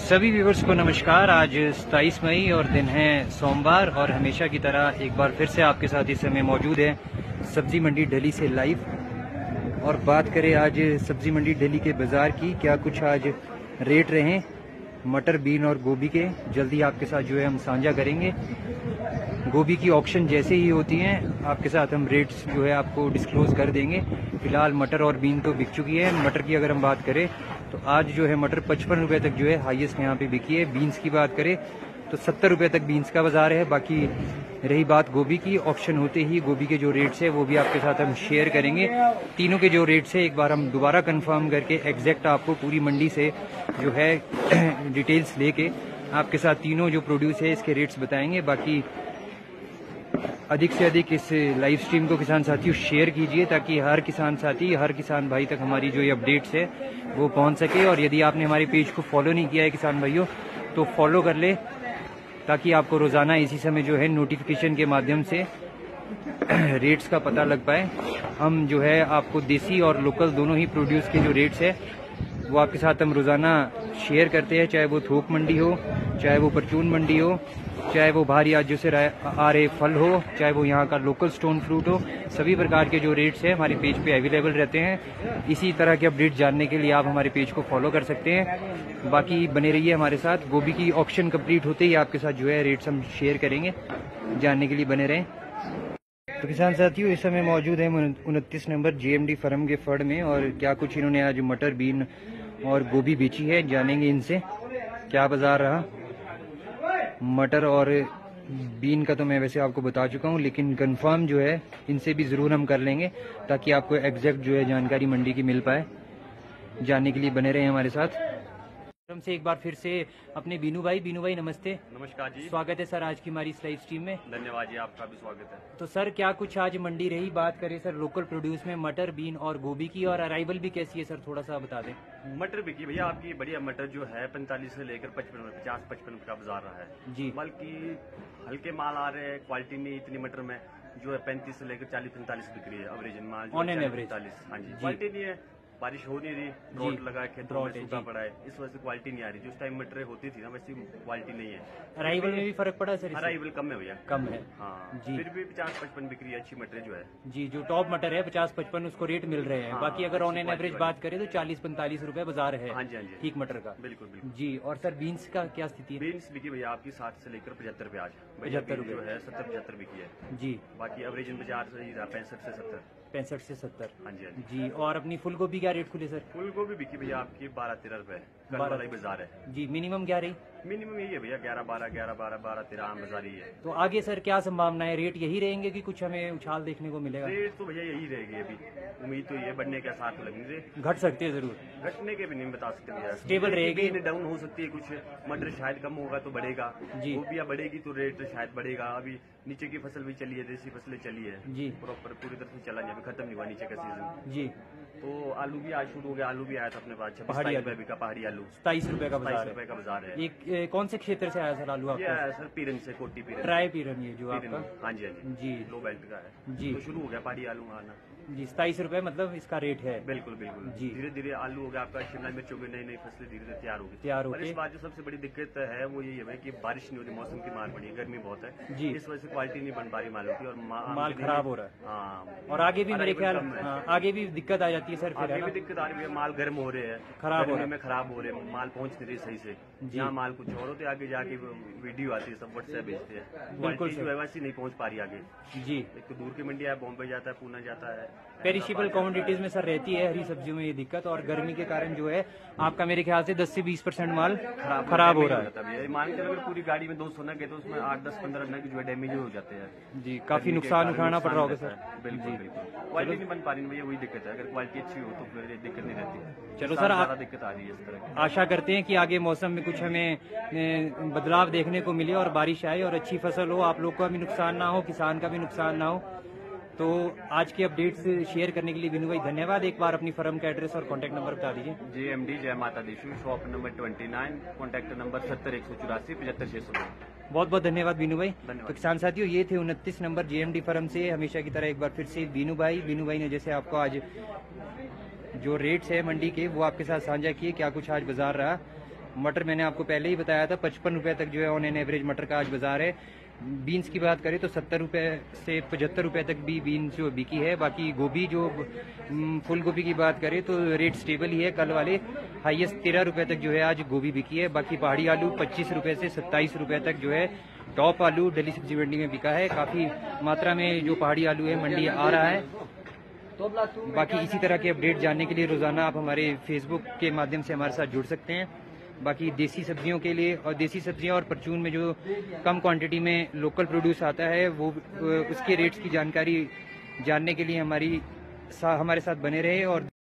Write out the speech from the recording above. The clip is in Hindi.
सभी व्यूवर्स को नमस्कार। आज 27 मई और दिन है सोमवार और हमेशा की तरह एक बार फिर से आपके साथ इस समय मौजूद है सब्जी मंडी दिल्ली से लाइव। और बात करें आज सब्जी मंडी दिल्ली के बाजार की, क्या कुछ आज रेट रहे मटर, बीन और गोभी के, जल्दी आपके साथ जो है हम साझा करेंगे। गोभी की ऑक्शन जैसे ही होती हैं आपके साथ हम रेट्स जो है आपको डिस्क्लोज कर देंगे। फिलहाल मटर और बीन तो बिक चुकी है। मटर की अगर हम बात करें तो आज जो है मटर 55 रुपए तक जो है हाईएस्ट यहाँ पे बिकी है। बीन्स की बात करें तो 70 रुपए तक बीन्स का बाजार है। बाकी रही बात गोभी की, ऑक्शन होते ही गोभी के जो रेट्स है वो भी आपके साथ हम शेयर करेंगे। तीनों के जो रेट्स है एक बार हम दोबारा कंफर्म करके एग्जैक्ट आपको पूरी मंडी से जो है डिटेल्स लेके आपके साथ तीनों जो प्रोड्यूस है इसके रेट्स बताएंगे। बाकी अधिक से अधिक इस लाइव स्ट्रीम को किसान साथियों शेयर कीजिए ताकि हर किसान साथी, हर किसान भाई तक हमारी जो ये अपडेट्स है वो पहुंच सके। और यदि आपने हमारे पेज को फॉलो नहीं किया है किसान भाइयों तो फॉलो कर ले ताकि आपको रोजाना इसी समय जो है नोटिफिकेशन के माध्यम से रेट्स का पता लग पाए। हम जो है आपको देसी और लोकल दोनों ही प्रोड्यूस के जो रेट्स है वो आपके साथ हम रोजाना शेयर करते हैं, चाहे वो थोक मंडी हो, चाहे वो परचून मंडी हो, चाहे वो बाहरी राज्यों से आ रहे फल हो, चाहे वो यहाँ का लोकल स्टोन फ्रूट हो। सभी प्रकार के जो रेट्स हैं हमारे पेज पे अवेलेबल रहते हैं। इसी तरह के अपडेट जानने के लिए आप हमारे पेज को फॉलो कर सकते हैं। बाकी बने रहिए हमारे साथ। गोभी की ऑक्शन कंप्लीट होते ही आपके साथ जो है रेट्स हम शेयर करेंगे, जानने के लिए बने रहें। तो किसान साथियों इस समय मौजूद है 29 नंबर JMD फर्म के फड़ में और क्या कुछ इन्होंने आज मटर, बीन और गोभी बेची है, जानेंगे इनसे क्या बाजार रहा। मटर और बीन का तो मैं वैसे आपको बता चुका हूं, लेकिन कंफर्म जो है इनसे भी जरूर हम कर लेंगे ताकि आपको एग्जैक्ट जो है जानकारी मंडी की मिल पाए। जानने के लिए बने रहे हमारे साथ। से एक बार फिर से अपने बीनू भाई नमस्ते। नमस्कार जी, स्वागत है सर आज की हमारी इस लाइव स्ट्रीम में। धन्यवाद जी, आपका भी स्वागत है। तो सर क्या कुछ आज मंडी रही, बात करें सर लोकल प्रोड्यूस में मटर, बीन और गोभी की, और अराइवल भी कैसी है सर थोड़ा सा बता दें। मटर बिकी भैया आपकी बढ़िया। मटर जो है 45 से लेकर 50-55 का बाजार रहा है जी। बल्कि हल्के माल आ रहे हैं, क्वालिटी नहीं इतनी मटर में जो है 35 से लेकर 40-45 बिक रही है एवरेज माल। On an average 45। हाँ जी, क्वालिटी नहीं है, बारिश हो नहीं रही, ड्रॉट लगा है, खेतों में सूखा पड़ा है, इस वजह से क्वालिटी नहीं आ रही। जिस टाइम मटर होती थी ना वैसी क्वालिटी नहीं है। अराइवल में भी फर्क पड़ा सर? अराइवल कम है भैया, कम है। हाँ जी। फिर भी 50-55 बिक रही है अच्छी मटर जो है जी। जो टॉप मटर है 50-55 उसको रेट मिल रहे हैं। हाँ, बाकी अगर ऑन एन एवरेज बात करें तो 40-45 रुपए बाजार है। हाँ जी, हाँ जी, ठीक मटर का। बिल्कुल बिल्कुल जी। और सर बीन्स का क्या स्थिति है? बीन्स बिकी भैया आपकी 60 से लेकर 75 रुपए आज। 75 रुपए जो है 70-75 बिकी है जी। बाकी एवरेज बाजार से ही रहा 65 से 70। 65 से 70। हाँ जी, हाँ जी। जी। और अपनी फुल गोभी क्या रेट खुले सर? फूल गोभी बिकी भैया आपकी 12-13 रुपए, कल वाला ही बाजार है जी। मिनिमम क्या रही? मिनिमम यही है भैया 11-12, 11-12, 12-13 आम बाजार ही है। तो आगे सर क्या संभावना है, रेट यही रहेंगे कि कुछ हमें उछाल देखने को मिलेगा? रेट तो भैया यही रहेगी अभी, उम्मीद तो ये बढ़ने के साथ लगेंगे, घट सकते हैं जरूर, घटने के भी नहीं बता सकते भैया। स्टेबल रहेगी, डाउन हो सकती है कुछ। मटर शायद कम होगा तो बढ़ेगा जी। गोभियाँ बढ़ेगी तो रेट शायद बढ़ेगा। अभी नीचे की फसल भी चली है, देसी फसलें चली है जी। प्रॉपर पूरी तरह से चला नहीं, अभी खत्म नहीं हुआ नीचे का सीजन जी। तो आलू भी आज शुरू हो गया। आलू भी आया था अपने पास 26 पहाड़ी रुपए बिका पहाड़ी आलू। 27 रुपए का 27 बाजार रुपए का बाजार है। है। एक कौन से क्षेत्र से आया सर आलू ये आपका? आया सर पीरन से, कोटी पीरन। ट्राई पीरन ये जो पीरन, आपका? हाँ जी, हाँ जी, जी। लो बेल्ट का है जी। तो शुरू हो गया पहाड़ी आलू आना जी। 27 रुपए मतलब इसका रेट है। बिल्कुल बिल्कुल जी। धीरे धीरे आलू हो गया आपका, शिमला मिर्च हो गई, नई नई फसलें धीरे धीरे तैयार तैयार होगी। होगी। और इस बार जो सबसे बड़ी दिक्कत है वो यही है कि बारिश नहीं होती, मौसम की मार पड़ी है, गर्मी बहुत है जी। इस वजह से क्वालिटी नहीं बन पा रही मालों की और माल खराब हो रहा है। हाँ, और आगे भी मेरे ख्याल आगे भी दिक्कत आ जाती है सर फिर, है आगे ना? भी दिक्कत आ रही है, माल गर्म हो रहे हैं, खराब हो रहे में खराब हो रहे हैं, माल पहुंच नहीं रही सही से। यहाँ माल कुछ और होते, आगे जाके वीडियो आती है, सब व्हाट्सएप भेजते हैं, बिल्कुल जो है वैसी नहीं पहुंच पा रही आगे। जी। एक तो दूर की मंडी है, बॉम्बे जाता है, पूना जाता है, पेरिशेबल कमोडिटीज में सर रहती है हरी सब्जियों में ये दिक्कत, और गर्मी के कारण जो है आपका मेरे ख्याल से 10 से 20% माल खराब हो रहा है। मान के अगर पूरी गाड़ी में 200 नग है तो उसमें 8-10-15 नग जो है डैमेज हो जाते हैं जी। काफी नुकसान उठाना पड़ रहा होगा सर। बिल्कुल बिल्कुल। क्वालिटी नहीं बन पा रही भैया, वही दिक्कत है। अगर क्वालिटी अच्छी हो तो फिर दिक्कत नहीं रहती। चलो सर, ज्यादा दिक्कत आ रही है इस तरह। आशा करते हैं कि आगे मौसम में कुछ हमें बदलाव देखने को मिले और बारिश आए और अच्छी फसल हो, आप लोग का भी नुकसान ना हो, किसान का भी नुकसान ना हो। तो आज के अपडेट्स शेयर करने के लिए विनू भाई धन्यवाद। एक बार अपनी फर्म का एड्रेस और कॉन्टैक्ट नंबर बता दीजिए। JMD जय माता दी, शॉप नंबर 29, कॉन्टैक्ट नंबर 70-184-75-602। बहुत बहुत धन्यवाद बीनू भाई। धन्यवाद। तो किसान साथियों ये थे 29 नंबर JMD फर्म से हमेशा की तरह एक बार फिर से बीनू भाई ने जैसे आपको आज जो रेट्स है मंडी के वो आपके साथ साझा किए, क्या कुछ आज बाजार रहा। मटर मैंने आपको पहले ही बताया था 55 रुपए तक जो है ऑन एन एवरेज मटर का आज बाजार है। बीन्स की बात करें तो 70 रुपए से 75 रुपए तक भी बीन्स जो बिकी है। बाकी गोभी जो फुल गोभी की बात करें तो रेट स्टेबल ही है, कल वाले हाईएस्ट 13 रुपए तक जो है आज गोभी बिकी है। बाकी पहाड़ी आलू 25 रुपए से 27 रुपए तक जो है टॉप आलू दिल्ली सब्जी मंडी में बिका है। काफी मात्रा में जो पहाड़ी आलू है मंडी आ रहा है। बाकी इसी तरह के अपडेट जानने के लिए रोजाना आप हमारे फेसबुक के माध्यम से हमारे साथ जुड़ सकते हैं। बाकी देसी सब्जियों के लिए और देसी सब्जियां और परचून में जो कम क्वांटिटी में लोकल प्रोड्यूस आता है वो उसके रेट्स की जानकारी जानने के लिए हमारे साथ बने रहे और